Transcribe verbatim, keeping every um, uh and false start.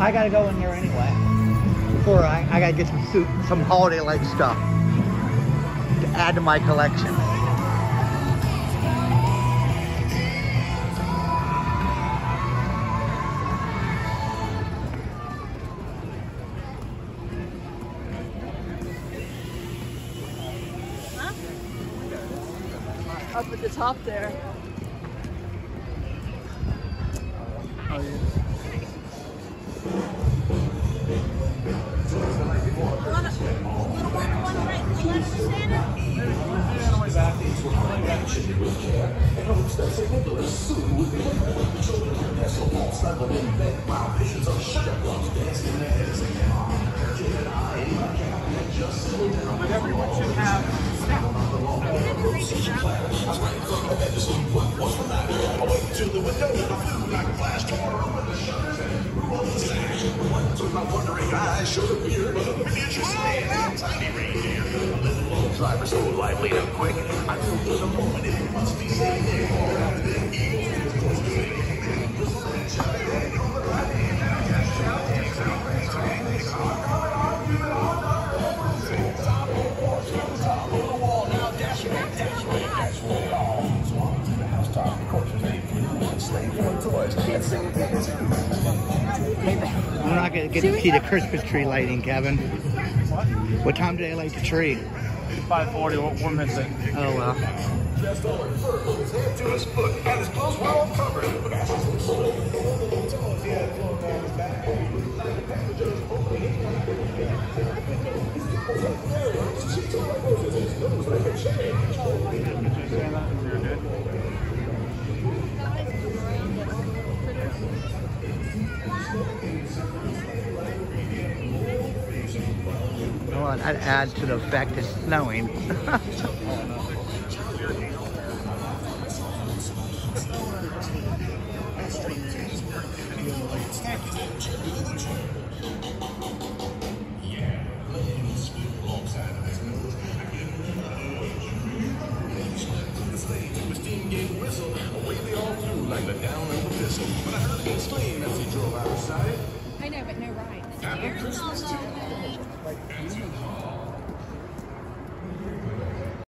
I gotta go in there anyway. Before I, I gotta get some soup, some holiday like stuff to add to my collection. Up at the top there. Oh, yeah. But everyone should have driver so lively and quick. I feel for the moment it must be saying We're not gonna get to see the Christmas tree lighting, Kevin. what? What time do they light the tree? five forty, one missing. Oh well. Well, that adds to the effect it's snowing. I know, but no rides.